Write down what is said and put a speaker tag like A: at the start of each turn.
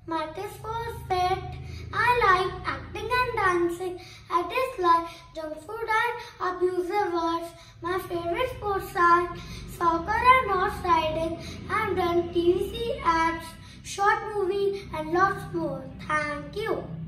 A: My taste for sport. I like acting and dancing. I dislike junk food and abusive words. My favorite sports are soccer and horse riding. I've done TV ads, short movie and lots more. Thank you.